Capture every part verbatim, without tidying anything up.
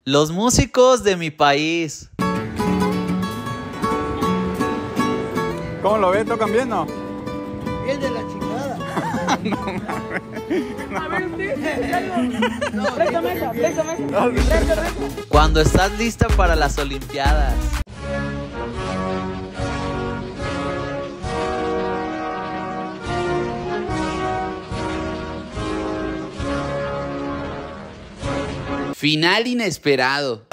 Los músicos de mi país. ¿Cómo lo ves? ¿Tocan bien, no? Bien de la chingada. No mames. A ver, usted, no, préstame esa, préstame esa. Préstame esa. Cuando estás lista para las Olimpiadas. Final inesperado.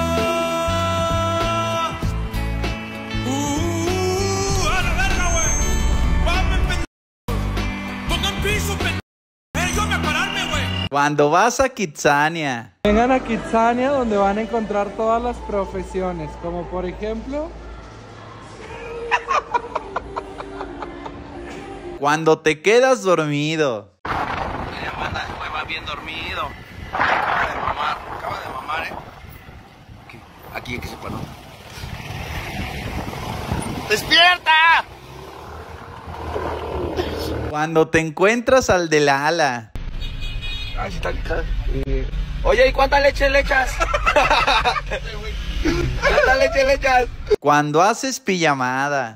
Cuando vas a Kitsania. Vengan a Kitsania, donde van a encontrar todas las profesiones, como por ejemplo... Cuando te quedas dormido. Manda, va bien dormido. Acaba de mamar, acaba de mamar, eh. Aquí, aquí que se paró. ¡Despierta! Cuando te encuentras al de la ala. Ay, está, está. Eh. Oye, ¿y cuánta leche le echas? ¿Cuánta leche le echas? Cuando haces pijamada.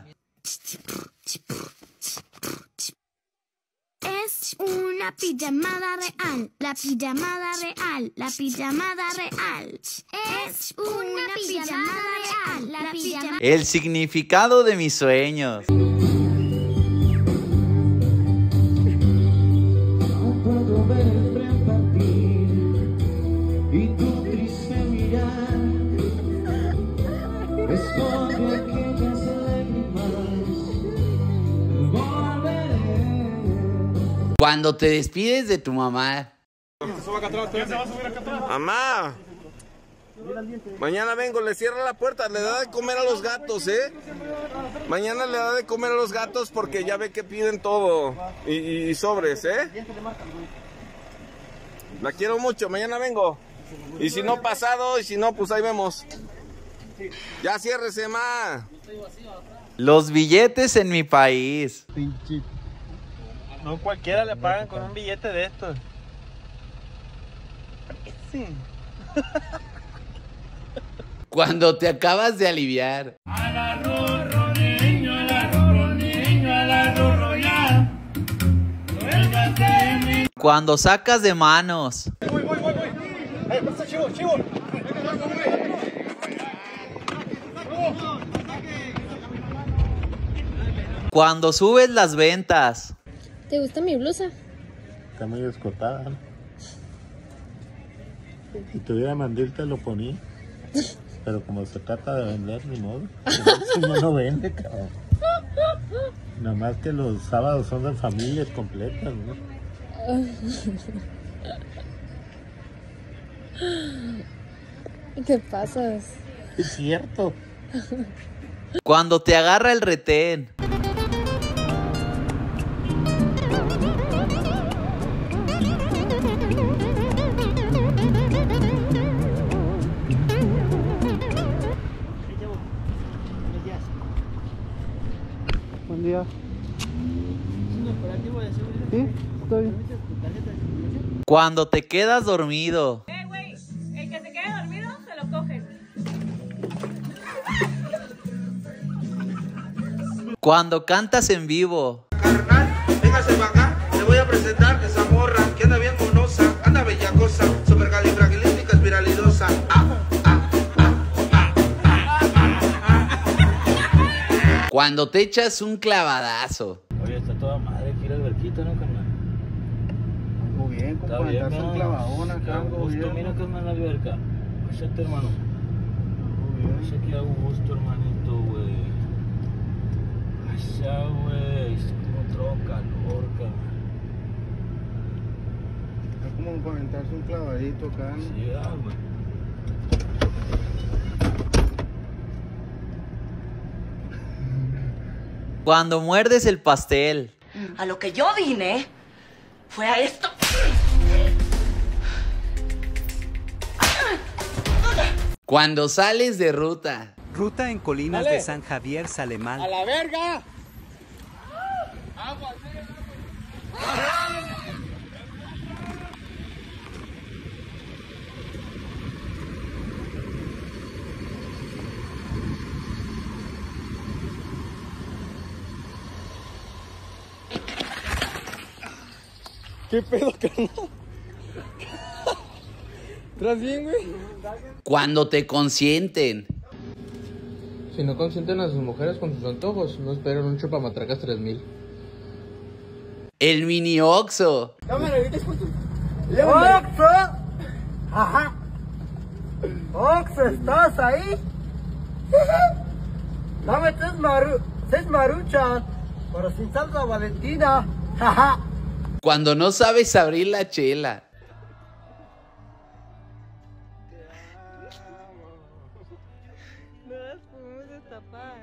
Es una pijamada real, la pijamada real, la pijamada real. Es una pijamada real, la pijamada. El significado de mis sueños. Cuando te despides de tu mamá. Mamá, mañana vengo, le cierra la puerta, le da de comer a los gatos, ¿eh? Mañana le da de comer a los gatos porque ya ve que piden todo. Y, y sobres, ¿eh? La quiero mucho, mañana vengo. Y si no, pasado, y si no, pues ahí vemos. Ya ciérrese, ma. Los billetes en mi país. No cualquiera le pagan con un billete de estos. Sí. Cuando te acabas de aliviar. Al arroz, niño, al arroz, niño, al arroz, ya. Suéltate mi... Cuando sacas de manos. Voy, voy, voy, voy. Eh, pasa, chivo, chivo. Cuando subes las ventas. ¿Te gusta mi blusa? Está medio escotada, ¿no? Si tuviera mandil te lo ponía. Pero como se trata de vender, ni modo. Si no, no vende, cabrón. Nada más que los sábados son de familias completas, ¿no? ¿Qué pasas? Es cierto. Cuando te agarra el retén. Buen día. ¿Es un operativo de seguridad? ¿Sí? Estoy bien. ¿Tu tarjeta de circulación? Cuando te quedas dormido. Eh, güey, el que se quede dormido se lo cogen. Cuando cantas en vivo. Carnal, véngase para acá, le voy a presentar esa morra que anda bien monosa, anda bellacosa, supercalifragilística espiralidosa. Ah, ah, ah, ah, ah, ah, ah. Cuando te echas un clavadazo. Oye, está toda madre aquí la alberquita, ¿no, carnal? Muy bien, Está compadre. bien, Estás un ¿no? clavadón acá, Qué algo gusto, bien. mira que es más la alberca. Fíjate, hermano. Muy bien. Sé que hago gusto, hermanito, güey. Ay, ya, güey. Es como otro calor, cabrón. Es como para aventarse un clavadito acá, ¿no? Sí, ah, güey. Cuando muerdes el pastel. A lo que yo vine fue a esto. Cuando sales de ruta. Ruta en Colinas Dale. de San Javier, Salemán. ¡A la verga! ¿Qué pedo, carnal? ¿Tras bien, güey? Cuando te consienten. Si no consienten a sus mujeres con sus antojos, no esperen un chupamatracas tres mil. El mini Oxxo. ¡Oxxo! Ajá. ¡Oxxo, estás ahí! Dame tres, maru seis maruchas, pero sin salsa Valentina. Ajá. Cuando no sabes abrir la chela. No las podemos destapar.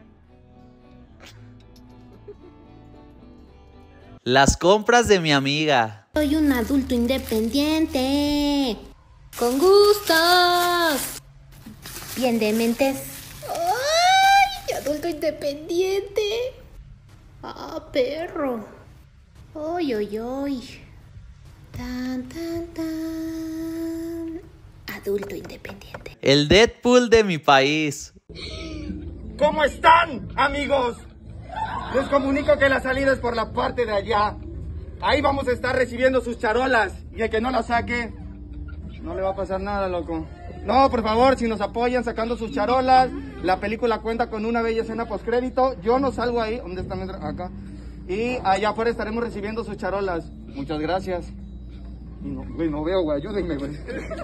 Las compras de mi amiga. Soy un adulto independiente. Con gustos. Bien dementes. ¡Ay! Adulto independiente. Ah, perro. ¡Ay, ay, ay! Tan, tan, tan. Adulto independiente. El Deadpool de mi país. ¿Cómo están, amigos? Les comunico que la salida es por la parte de allá. Ahí vamos a estar recibiendo sus charolas. Y el que no las saque, no le va a pasar nada, loco. No, por favor, si nos apoyan sacando sus charolas. La película cuenta con una bella escena postcrédito. Yo no salgo ahí. ¿Dónde están? Acá. Y allá afuera estaremos recibiendo sus charolas. Muchas gracias. Y no, güey, no veo, güey. Ayúdenme, güey.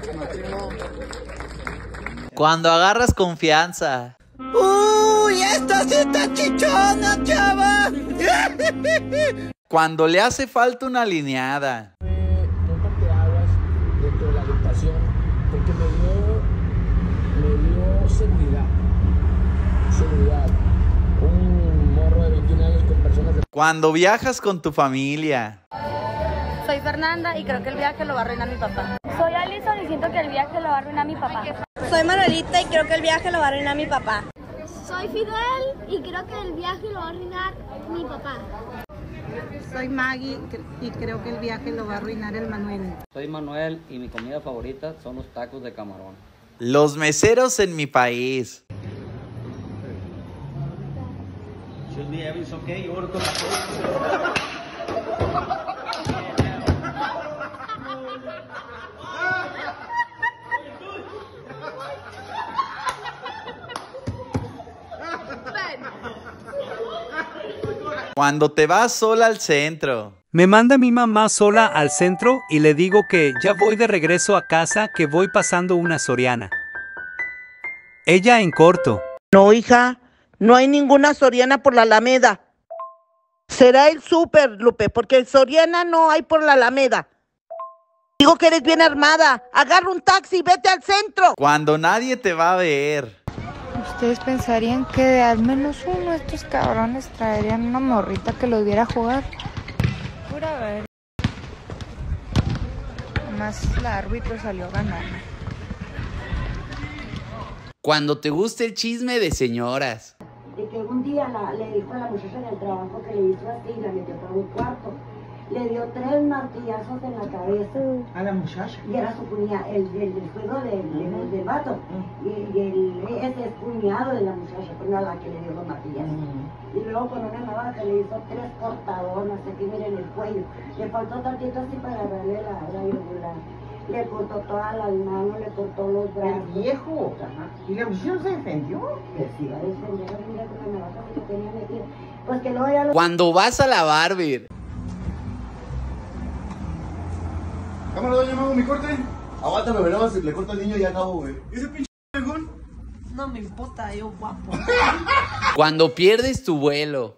Cuando agarras confianza. ¡Uy! ¡Esta sí está chichona, chava! Cuando le hace falta una alineada. No parteaguas dentro de la agrupación porque me dio, me dio seguridad. Seguridad. Un morro de veintiún años con personas de... Cuando viajas con tu familia. Soy Fernanda y creo que el viaje lo va a arruinar mi papá. Soy Alison y siento que el viaje lo va a arruinar mi papá. Soy Manuelita y creo que el viaje lo va a arruinar mi papá. Soy Fidel y creo que el viaje lo va a arruinar mi papá. Soy Maggie y creo que el viaje lo va a arruinar el Manuel. Soy Manuel y mi comida favorita son los tacos de camarón. Los meseros en mi país. Should be everything's okay. You order Coca-Cola. Cuando te vas sola al centro. Me manda mi mamá sola al centro y le digo que ya voy de regreso a casa, que voy pasando una Soriana. Ella en corto. No, hija, no hay ninguna Soriana por la Alameda. Será el súper, Lupe, porque el Soriana no hay por la Alameda. Digo que eres bien armada. Agarra un taxi y vete al centro. Cuando nadie te va a ver. Ustedes pensarían que de al menos uno de estos cabrones traerían una morrita que los viera jugar. Pura ver. Además, la árbitro salió a ganar. Cuando te gusta el chisme de señoras. De que un día la, le dijo a la muchacha del trabajo que le hizo así y la metió para un cuarto. Le dio tres martillazos en la cabeza. ¿A la muchacha? Y era su cuñada, el, el, el juego del, del, del vato. Y, y el, ese es cuñado de la muchacha, pero no a la que le dio los martillazos. Y luego con una navaja le hizo tres cortadonas, aquí miren el cuello. Le faltó tantito así para agarrarle la, la yugular. Le cortó todas las manos, le cortó los brazos. ¿El viejo? Ajá. ¿Y la muchacha se defendió? Que sí, iba a defender, mira con la navaja que tenía metida. Pues que luego ya lo... Cuando vas a la Barbie. Cámara, doña Mago, mi corte. Aguántame, verás, le corto al niño y ya acabo, güey. ¿Ese pinche viejón? No me importa, yo guapo. Cuando pierdes tu vuelo.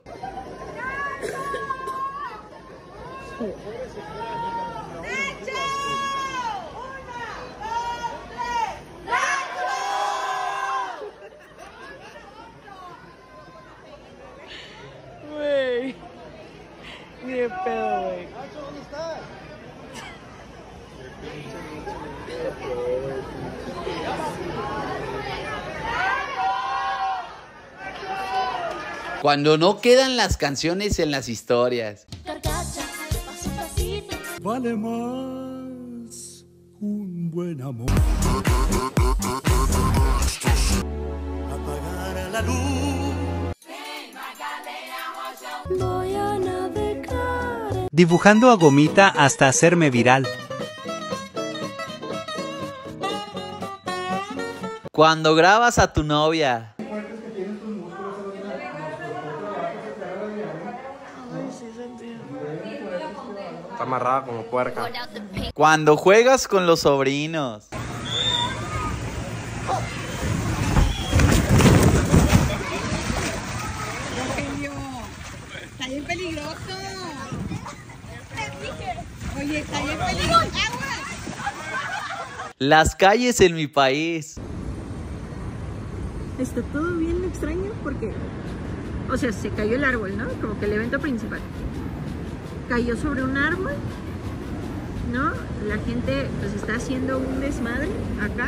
Güey. Ni de pedo, güey. Cuando no quedan las canciones en las historias. Vale más un buen amor. Apagar la luz. Voy a navegar. dibujando a Gomita hasta hacerme viral. Cuando grabas a tu novia. Está amarrada como puerca. Cuando juegas con los sobrinos. Está bien peligroso. Oye, está bien peligroso. Las calles en mi país. Está todo bien extraño porque, o sea, se cayó el árbol, ¿no? Como que el evento principal. Cayó sobre un árbol, ¿no? La gente pues está haciendo un desmadre acá.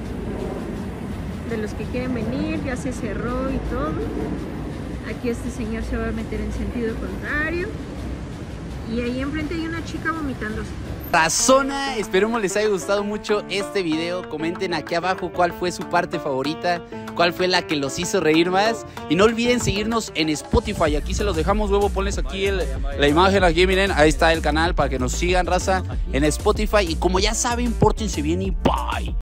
De los que quieren venir, ya se cerró y todo. Aquí este señor se va a meter en sentido contrario. Y ahí enfrente hay una chica vomitándose. Razona, esperemos les haya gustado mucho este video. Comenten aquí abajo cuál fue su parte favorita, cuál fue la que los hizo reír más. Y no olviden seguirnos en Spotify. Aquí se los dejamos, huevo, ponles aquí el, la imagen, aquí miren, ahí está el canal para que nos sigan, raza, en Spotify. Y como ya saben, pórtense bien y bye.